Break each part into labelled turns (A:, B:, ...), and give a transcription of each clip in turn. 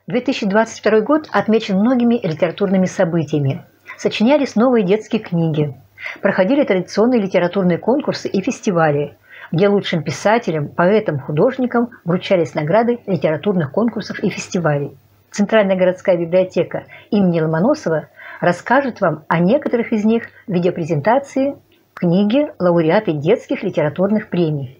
A: 2022 год отмечен многими литературными событиями. Сочинялись новые детские книги. Проходили традиционные литературные конкурсы и фестивали, где лучшим писателям, поэтам, художникам вручались награды литературных конкурсов и фестивалей. Центральная городская библиотека имени Ломоносова расскажет вам о некоторых из них в видеопрезентации книги «Лауреаты детских литературных премий».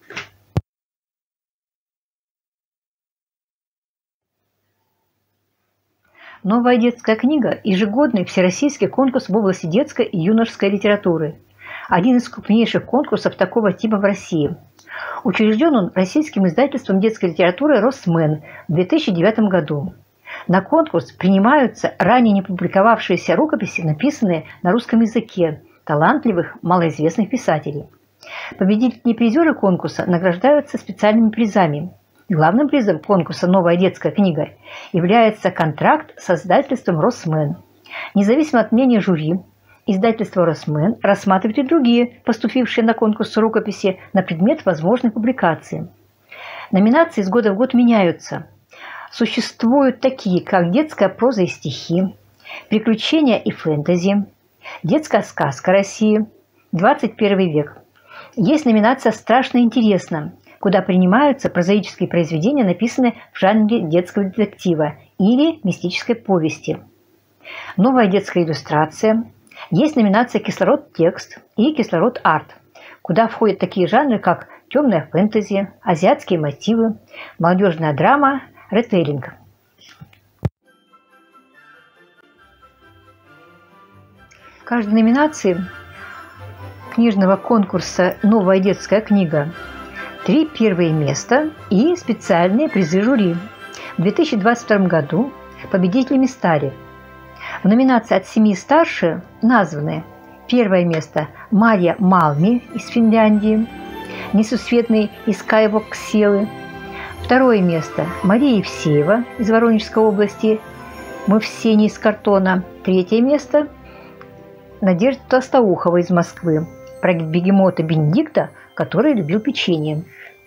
A: Новая детская книга – ежегодный всероссийский конкурс в области детской и юношеской литературы. Один из крупнейших конкурсов такого типа в России. Учрежден он российским издательством детской литературы «Росмен» в 2009 году. На конкурс принимаются ранее не публиковавшиеся рукописи, написанные на русском языке, талантливых, малоизвестных писателей. Победители и призеры конкурса награждаются специальными призами. Главным призом конкурса «Новая детская книга» является контракт с издательством «Росмен». Независимо от мнения жюри, издательство «Росмен» рассматривает и другие поступившие на конкурс рукописи на предмет возможной публикации. Номинации из года в год меняются. Существуют такие, как детская проза и стихи, приключения и фэнтези, детская сказка России, 21 век. Есть номинация «Страшно интересно», куда принимаются прозаические произведения, написанные в жанре детского детектива или мистической повести. Новая детская иллюстрация. Есть номинация «Кислород-текст» и «Кислород-арт», куда входят такие жанры, как темная фэнтези, азиатские мотивы, молодежная драма, ритейлинг. В каждой номинации книжного конкурса «Новая детская книга» 3 первые места и специальные призы жюри. В 2022 году победителями стали в номинации «От 7 и старше» названы: первое место Мария Малми из Финляндии, несусветный из Кайвокселы, второе место Мария Евсеева из Воронежской области, мы все не из картона, третье место Надежда Толстоухова из Москвы, про бегемота Бенедикта, который любил печенье.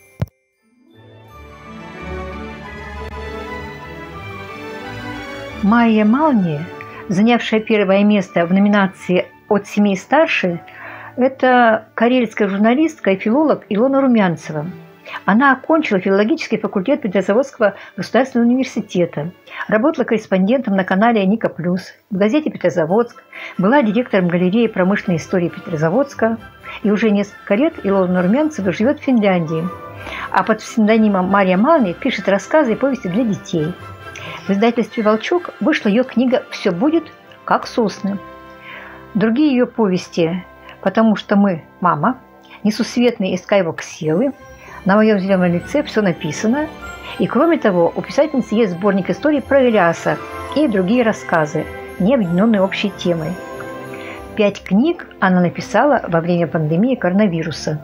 A: Мария Малми, занявшая первое место в номинации «От 7 и старше», это карельская журналистка и филолог Илона Румянцева. Она окончила филологический факультет Петрозаводского государственного университета, работала корреспондентом на канале Ника Плюс, в газете «Петрозаводск», была директором галереи промышленной истории Петрозаводска, и уже несколько лет Илона Румянцева живет в Финляндии, а под псевдонимом Мария Малми пишет рассказы и повести для детей. В издательстве «Волчок» вышла ее книга «Все будет, как сосны». Другие ее повести «Потому что мы мама», «Несусветный из Кайвокселы», «На моем зеленом лице все написано». И кроме того, у писательницы есть сборник историй про Ильяса и другие рассказы, не объединенные общей темой. 5 книг она написала во время пандемии коронавируса.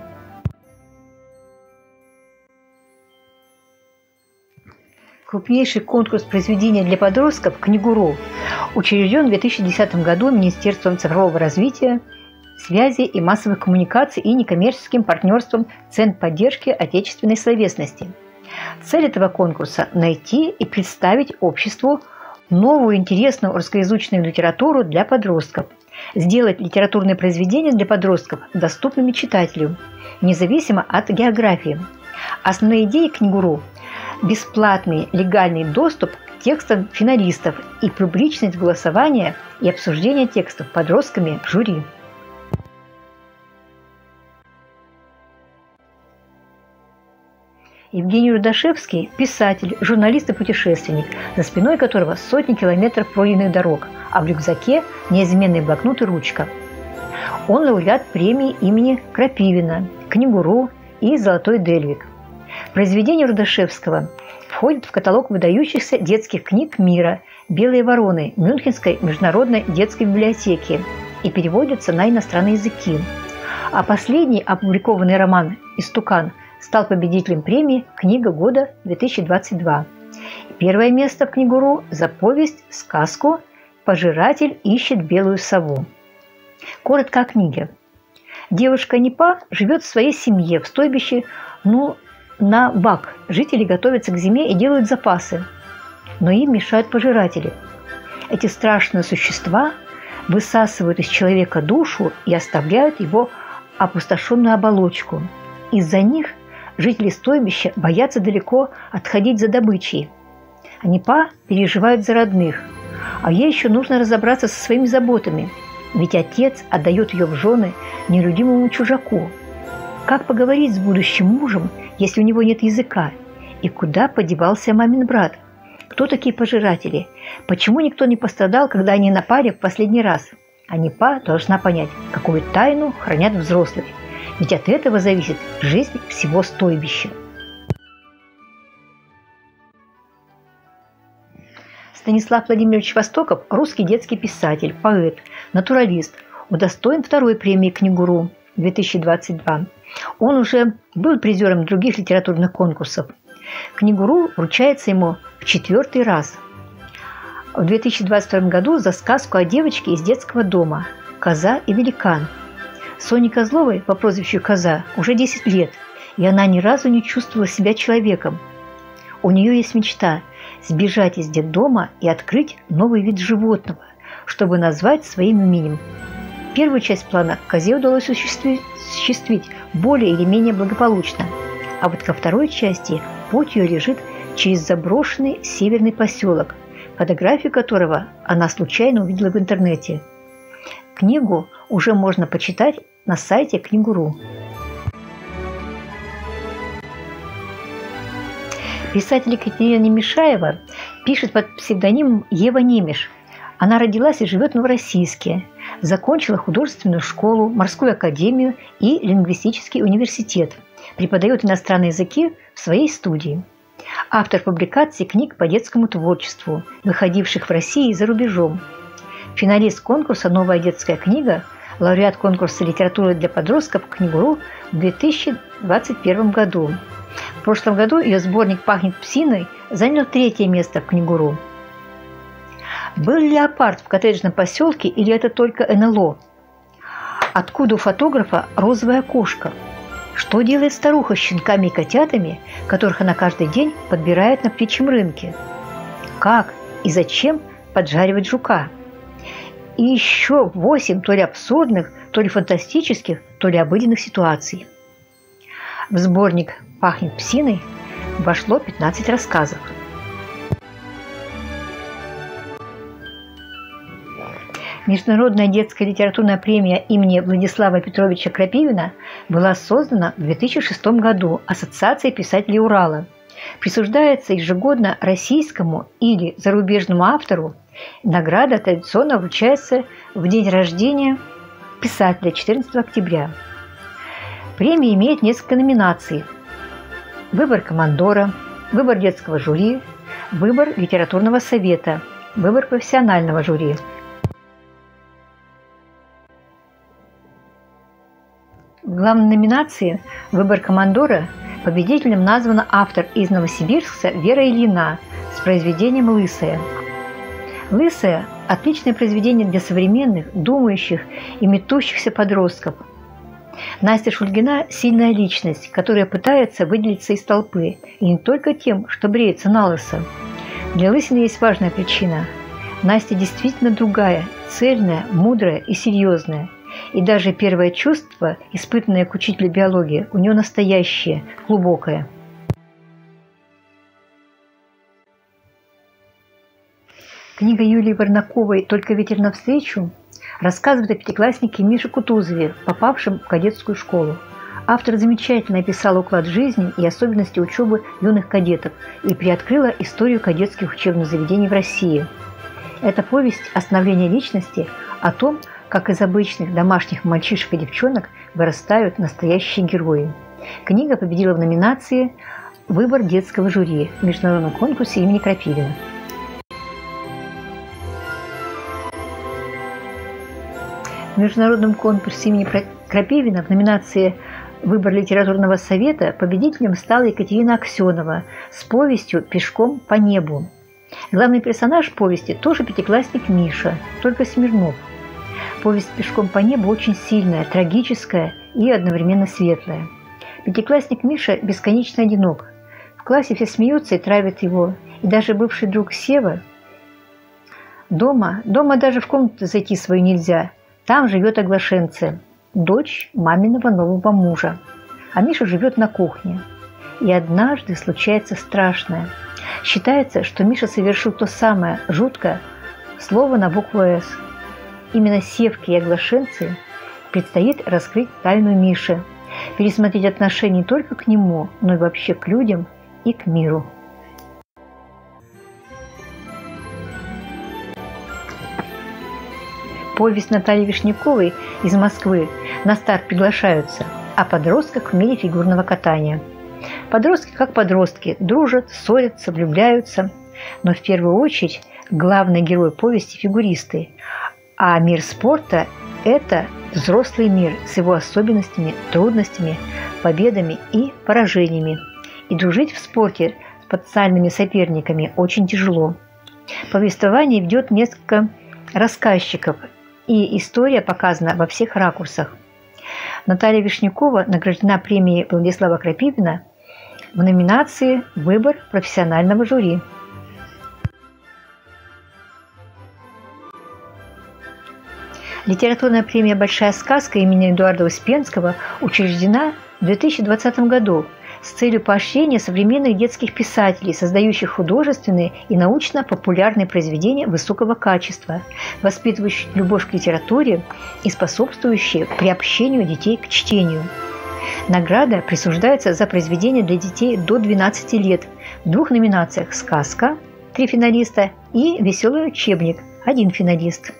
A: Крупнейший конкурс произведения для подростков «Книгуру» учрежден в 2010 году Министерством цифрового развития, связи и массовых коммуникаций и некоммерческим партнерством Центра поддержки отечественной словесности. Цель этого конкурса – найти и представить обществу новую интересную русскоязычную литературу для подростков, сделать литературные произведения для подростков доступными читателю, независимо от географии. Основные идеи «Книгуру» – бесплатный легальный доступ к текстам финалистов и публичность голосования и обсуждения текстов подростками жюри. Евгений Рудашевский – писатель, журналист и путешественник, за спиной которого сотни километров пройденных дорог, а в рюкзаке неизменный блокнот и ручка. Он лауреат премии имени Крапивина, Книгуру и Золотой Дельвик. Произведения Рудашевского входят в каталог выдающихся детских книг мира «Белые вороны» Мюнхенской международной детской библиотеки и переводятся на иностранные языки. А последний опубликованный роман «Истукан» стал победителем премии «Книга года 2022». Первое место в Книгуру за повесть, сказку «Пожиратель ищет белую сову». Коротко о книге. Девушка Непа живет в своей семье в стойбище на Бак. Жители готовятся к зиме и делают запасы. но им мешают пожиратели. Эти страшные существа высасывают из человека душу и оставляют его опустошенную оболочку. Из-за них жители стойбища боятся далеко отходить за добычей. Анипа переживают за родных, а ей еще нужно разобраться со своими заботами, ведь отец отдает ее в жены нелюдимому чужаку. Как поговорить с будущим мужем, если у него нет языка? И куда подевался мамин брат? Кто такие пожиратели? Почему никто не пострадал, когда они напали в последний раз? Анипа должна понять, какую тайну хранят взрослые, ведь от этого зависит жизнь всего стойбища. Станислав Владимирович Востоков – русский детский писатель, поэт, натуралист, удостоен второй премии «Книгуру» 2022. Он уже был призером других литературных конкурсов. «Книгуру» вручается ему в 4-й раз. В 2022 году за сказку о девочке из детского дома «Коза и великан». Соне Козловой по прозвищу Коза уже 10 лет, и она ни разу не чувствовала себя человеком. У нее есть мечта – сбежать из детдома и открыть новый вид животного, чтобы назвать своим именем. Первую часть плана Козе удалось осуществить более или менее благополучно, а вот ко второй части путь ее лежит через заброшенный северный поселок, фотографию которого она случайно увидела в интернете. Книгу уже можно почитать на сайте Книгуру. Писатель Екатерина Немешаева пишет под псевдонимом Ева Немеш. Она родилась и живет в Новороссийске, закончила художественную школу, морскую академию и лингвистический университет, преподает иностранные языки в своей студии. Автор публикаций книг по детскому творчеству, выходивших в России и за рубежом. Финалист конкурса «Новая детская книга», лауреат конкурса «Литература для подростков» Книгуру в 2021 году. В прошлом году ее сборник «Пахнет псиной» занял 3-е место в Книгуру. Был ли леопард в коттеджном поселке или это только НЛО? Откуда у фотографа розовая кошка? Что делает старуха с щенками и котятами, которых она каждый день подбирает на птичьем рынке? Как и зачем поджаривать жука? И еще 8 то ли абсурдных, то ли фантастических, то ли обыденных ситуаций. В сборник «Пахнет псиной» вошло 15 рассказов. Международная детская литературная премия имени Владислава Петровича Крапивина была создана в 2006 году Ассоциацией писателей Урала. Присуждается ежегодно российскому или зарубежному автору. Награда традиционно вручается в день рождения писателя 14 октября. Премия имеет несколько номинаций: выбор командора, выбор детского жюри, выбор литературного совета, выбор профессионального жюри. В главной номинации «Выбор командора» победителем названа автор из Новосибирска Вера Ильина с произведением «Лысая». «Лысая» – отличное произведение для современных, думающих и метущихся подростков. Настя Шульгина – сильная личность, которая пытается выделиться из толпы, и не только тем, что бреется на лысо. Для лысины есть важная причина. Настя действительно другая, цельная, мудрая и серьезная. И даже первое чувство, испытанное к учителю биологии, у нее настоящее, глубокое. Книга Юлии Варнаковой «Только ветер навстречу» рассказывает о пятикласснике Мише Кутузове, попавшем в кадетскую школу. Автор замечательно описал уклад жизни и особенности учебы юных кадетов и приоткрыла историю кадетских учебных заведений в России. Это повесть о становлении личности, о том, как из обычных домашних мальчишек и девчонок вырастают настоящие герои. Книга победила в номинации «Выбор детского жюри» в международном конкурсе имени Крапивина. В международном конкурсе имени Крапивина в номинации «Выбор литературного совета» победителем стала Екатерина Аксенова с повестью «Пешком по небу». Главный персонаж повести тоже пятиклассник Миша, только Смирнов. Повесть «Пешком по небу» очень сильная, трагическая и одновременно светлая. Пятиклассник Миша бесконечно одинок. В классе все смеются и травят его, и даже бывший друг Сева. Дома даже в комнату зайти свою нельзя. Там живет Оглашенце, дочь маминого нового мужа. А Миша живет на кухне. И однажды случается страшное. Считается, что Миша совершил то самое жуткое слово на букву «С». Именно Севке и Оглашенце предстоит раскрыть тайну Миши, пересмотреть отношения не только к нему, но и вообще к людям и к миру. Повесть Натальи Вишняковой из Москвы на старт приглашаются о подростках в мире фигурного катания. Подростки как подростки, дружат, ссорятся, влюбляются. Но в первую очередь главный герой повести – фигуристы. А мир спорта – это взрослый мир с его особенностями, трудностями, победами и поражениями. И дружить в спорте с потенциальными соперниками очень тяжело. Повествование ведет несколько рассказчиков, и история показана во всех ракурсах. Наталья Вишнякова награждена премией Владислава Крапивина в номинации «Выбор профессионального жюри». Литературная премия «Большая сказка» имени Эдуарда Успенского учреждена в 2020 году с целью поощрения современных детских писателей, создающих художественные и научно-популярные произведения высокого качества, воспитывающие любовь к литературе и способствующие приобщению детей к чтению. Награда присуждается за произведения для детей до 12 лет в 2 номинациях «Сказка» – 3 финалиста и «Веселый учебник» – 1 финалист.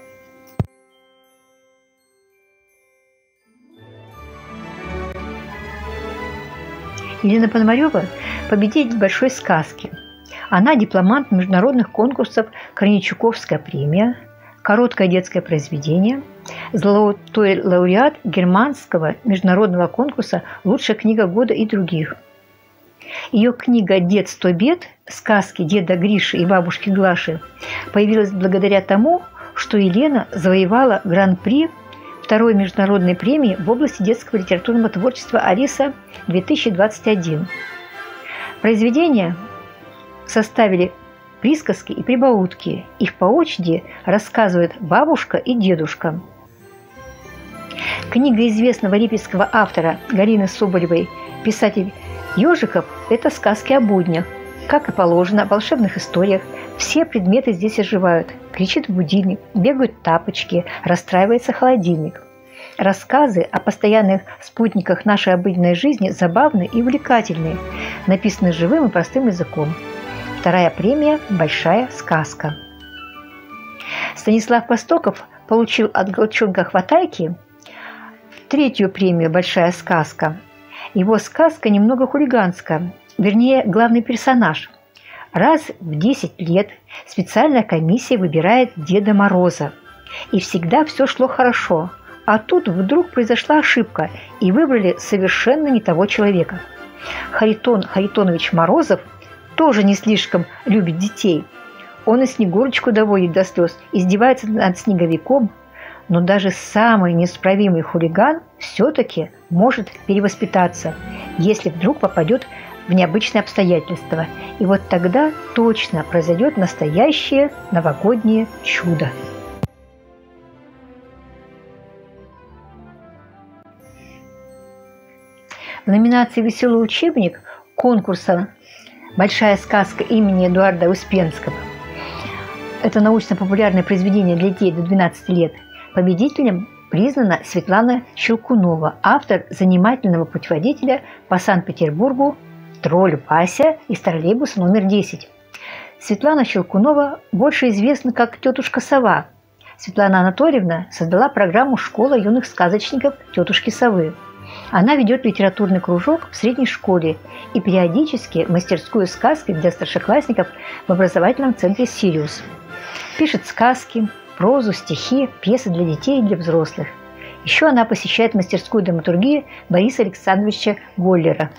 A: Елена Пономарева – победитель «Большой сказки». Она дипломант международных конкурсов «Корничуковская премия», «Короткое детское произведение», золотой лауреат германского международного конкурса «Лучшая книга года» и других. Ее книга «Дед 100 бед. Сказки деда Гриши и бабушки Глаши» появилась благодаря тому, что Елена завоевала гран-при второй международной премии в области детского литературного творчества «Алиса-2021». Произведения составили присказки и прибаутки. Их по очереди рассказывают бабушка и дедушка. Книга известного липецкого автора Галины Соболевой «Писатель Ёжиков» – это сказки о буднях. Как и положено, в волшебных историях все предметы здесь оживают. Кричит будильник, бегают тапочки, расстраивается холодильник. Рассказы о постоянных спутниках нашей обыденной жизни забавны и увлекательны, написаны живым и простым языком. Вторая премия «Большая сказка». Станислав Постоков получил от Голчонка Хватайки 3-ю премию «Большая сказка». Его сказка немного хулиганская, вернее, главный персонаж. Раз в 10 лет специальная комиссия выбирает Деда Мороза. И всегда все шло хорошо. А тут вдруг произошла ошибка, и выбрали совершенно не того человека. Харитон Харитонович Морозов тоже не слишком любит детей. Он и Снегурочку доводит до слез, издевается над Снеговиком. Но даже самый неисправимый хулиган все-таки может перевоспитаться, если вдруг попадет в необычные обстоятельства. И вот тогда точно произойдет настоящее новогоднее чудо. В номинации «Веселый учебник» конкурса «Большая сказка» имени Эдуарда Успенского – это научно-популярное произведение для детей до 12 лет – победителем признана Светлана Щелкунова, автор занимательного путеводителя по Санкт-Петербургу «Тролль Вася» из троллейбуса номер 10. Светлана Щелкунова больше известна как «Тетушка Сова». Светлана Анатольевна создала программу «Школа юных сказочников Тетушки Совы». Она ведет литературный кружок в средней школе и периодически мастерскую сказки для старшеклассников в образовательном центре «Сириус». Пишет сказки, прозу, стихи, пьесы для детей и для взрослых. Еще она посещает мастерскую драматургии Бориса Александровича Голлера.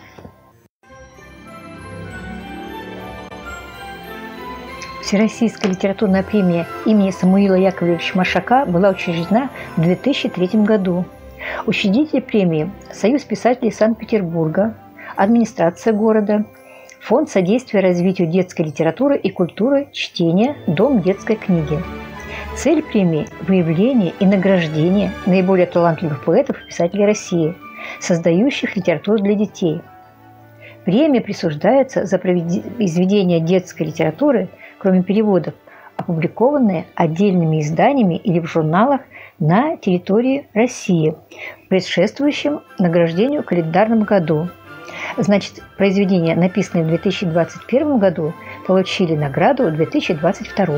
A: Всероссийская литературная премия имени Самуила Яковлевича Маршака была учреждена в 2003 году. Учредители премии – Союз писателей Санкт-Петербурга, администрация города, Фонд содействия развитию детской литературы и культуры чтения «Дом детской книги». Цель премии – выявление и награждение наиболее талантливых поэтов и писателей России, создающих литературу для детей. Премия присуждается за произведения детской литературы, кроме переводов, опубликованные отдельными изданиями или в журналах на территории России в предшествующем награждению календарном году. Значит, произведения, написанные в 2021 году, получили награду в 2022.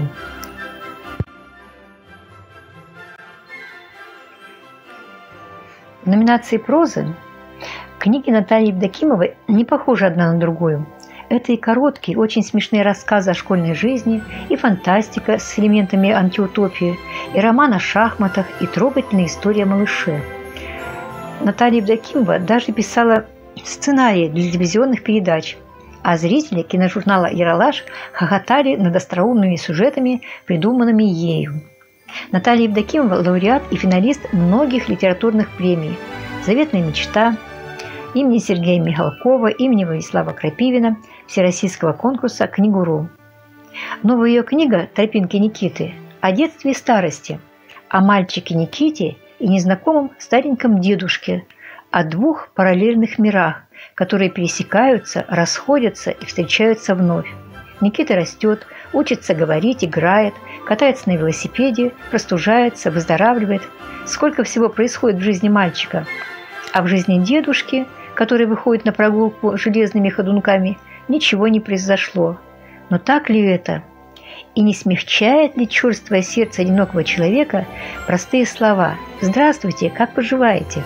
A: В номинации «Прозы» книги Натальи Евдокимовой не похожи одна на другую. Это и короткие, очень смешные рассказы о школьной жизни, и фантастика с элементами антиутопии, и роман о шахматах, и трогательная история о малыше. Наталья Евдокимова даже писала сценарии для телевизионных передач, а зрители киножурнала «Ералаш» хохотали над остроумными сюжетами, придуманными ею. Наталья Евдокимова – лауреат и финалист многих литературных премий: «Заветная мечта», имени Сергея Михалкова, имени Владислава Крапивина, Всероссийского конкурса «Книгу.ру». Новая ее книга «Тропинки Никиты» о детстве и старости, о мальчике Никите и незнакомом стареньком дедушке, о двух параллельных мирах, которые пересекаются, расходятся и встречаются вновь. Никита растет, учится говорить, играет, катается на велосипеде, простужается, выздоравливает. Сколько всего происходит в жизни мальчика. А в жизни дедушки, который выходит на прогулку железными ходунками, ничего не произошло. Но так ли это? И не смягчает ли черствое сердце одинокого человека простые слова «Здравствуйте, как поживаете?»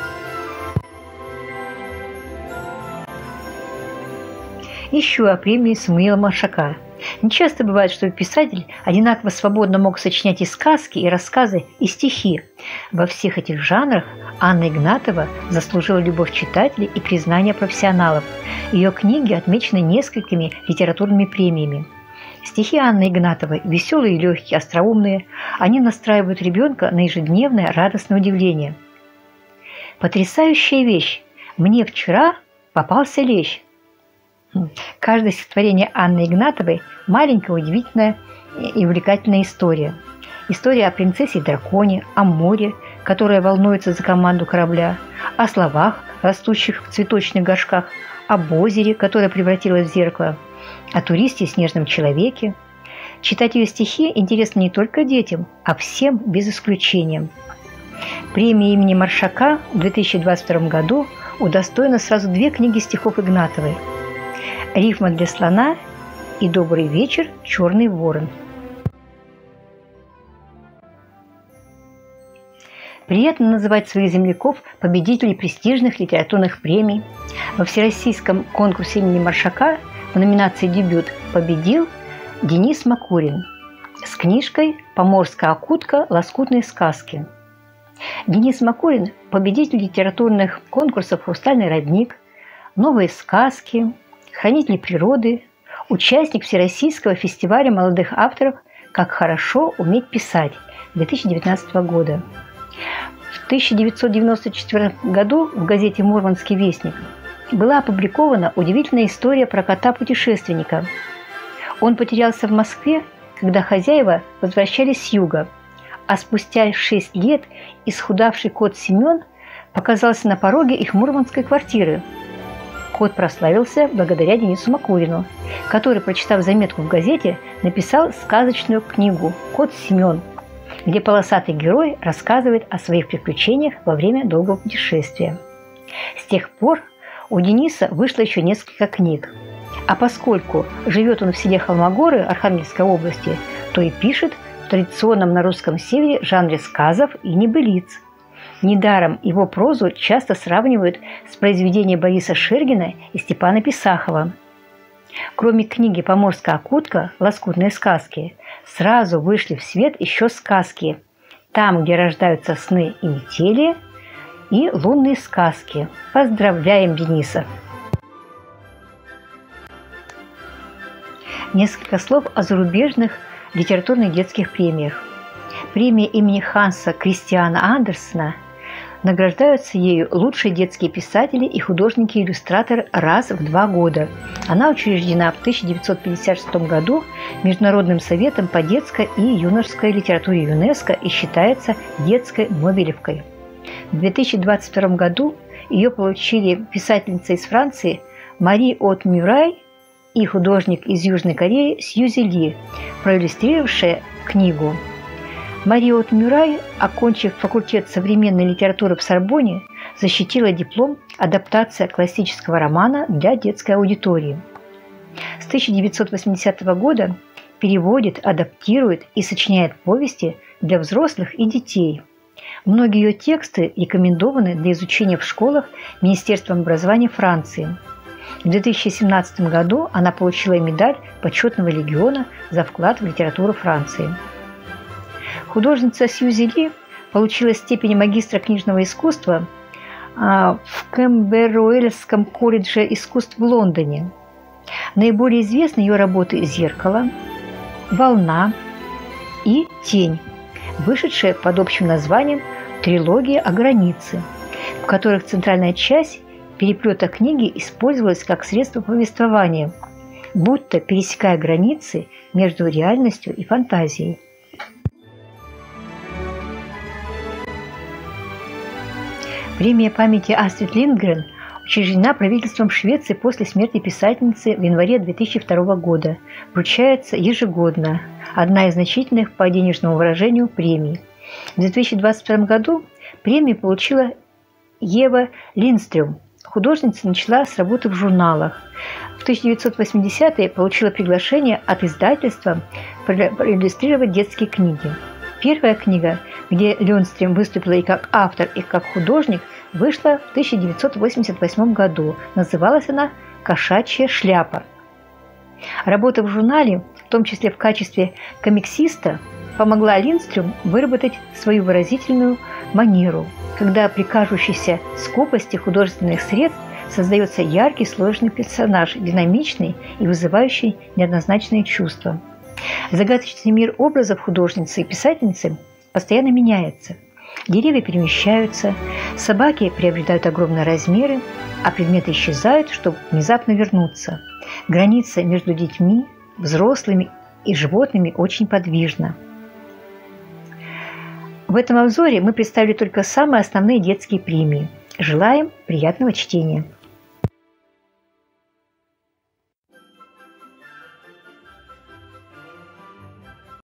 A: Еще о премии Самуила Маршака. Нечасто бывает, что писатель одинаково свободно мог сочинять и сказки, и рассказы, и стихи. Во всех этих жанрах Анна Игнатова заслужила любовь читателей и признание профессионалов. Ее книги отмечены несколькими литературными премиями. Стихи Анны Игнатовой веселые и легкие, остроумные. Они настраивают ребенка на ежедневное радостное удивление. Потрясающая вещь. Мне вчера попался лещ. Каждое стихотворение Анны Игнатовой – маленькая, удивительная и увлекательная история. История о принцессе и драконе, о море, которое волнуется за команду корабля, о словах, растущих в цветочных горшках, об озере, которое превратилось в зеркало, о туристе и снежном человеке. Читать ее стихи интересно не только детям, а всем без исключения. Премии имени Маршака в 2022 году удостоена сразу две книги стихов Игнатовой: «Рифма для слона» и «Добрый вечер, черный ворон». Приятно называть своих земляков победителей престижных литературных премий. Во всероссийском конкурсе имени Маршака в номинации «Дебют» победил Денис Макурин с книжкой «Поморская окутка. Лоскутные сказки». Денис Макурин – победитель литературных конкурсов «Хрустальный родник», «Новые сказки», «Хранитель природы», участник Всероссийского фестиваля молодых авторов «Как хорошо уметь писать» 2019 года. В 1994 году в газете «Мурманский вестник» была опубликована удивительная история про кота-путешественника. Он потерялся в Москве, когда хозяева возвращались с юга, а спустя 6 лет исхудавший кот Семен показался на пороге их мурманской квартиры. Кот прославился благодаря Денису Макурину, который, прочитав заметку в газете, написал сказочную книгу «Кот Семен», где полосатый герой рассказывает о своих приключениях во время долгого путешествия. С тех пор у Дениса вышло еще несколько книг. А поскольку живет он в селе Холмогоры Архангельской области, то и пишет в традиционном на русском севере жанре сказов и небылиц. Недаром его прозу часто сравнивают с произведением Бориса Шергина и Степана Писахова. Кроме книги «Поморская окутка. Лоскутные сказки», сразу вышли в свет еще сказки «Там, где рождаются сны и метели» и «Лунные сказки». Поздравляем Дениса! Несколько слов о зарубежных литературных детских премиях. Премия имени Ханса Кристиана Андерсена Награждаются ею лучшие детские писатели и художники-иллюстраторы раз в 2 года. Она учреждена в 1956 году Международным советом по детской и юношеской литературе ЮНЕСКО и считается детской Нобелевкой. В 2022 году ее получили писательница из Франции Мари-От Мюррей и художник из Южной Кореи Сьюзи Ли, проиллюстрировавшая книгу. Мари-От Мюррей, окончив факультет современной литературы в Сорбонне, защитила диплом «Адаптация классического романа для детской аудитории». С 1980 года переводит, адаптирует и сочиняет повести для взрослых и детей. Многие ее тексты рекомендованы для изучения в школах Министерством образования Франции. В 2017 году она получила медаль Почетного легиона за вклад в литературу Франции. Художница Сьюзи Ли получила степень магистра книжного искусства в Кэмбервеллском колледже искусств в Лондоне. Наиболее известны ее работы «Зеркало», «Волна» и «Тень», вышедшие под общим названием «Трилогия о границе», в которых центральная часть переплета книги использовалась как средство повествования, будто пересекая границы между реальностью и фантазией. Премия памяти Астрид Линдгрен учреждена правительством Швеции после смерти писательницы в январе 2002 года. Вручается ежегодно. Одна из значительных по денежному выражению премий. В 2022 году премию получила Ева Линдстрём. Художница начала с работы в журналах. В 1980-е получила приглашение от издательства проиллюстрировать детские книги. Первая книга, где Линдстрём выступила и как автор, и как художник, вышла в 1988 году. Называлась она «Кошачья шляпа». Работа в журнале, в том числе в качестве комиксиста, помогла Линдстрём выработать свою выразительную манеру, когда при кажущейся скупости художественных средств создается яркий, сложный персонаж, динамичный и вызывающий неоднозначные чувства. Загадочный мир образов художницы и писательницы постоянно меняется. Деревья перемещаются, собаки приобретают огромные размеры, а предметы исчезают, чтобы внезапно вернуться. Граница между детьми, взрослыми и животными очень подвижна. В этом обзоре мы представили только самые основные детские премии. Желаем приятного чтения!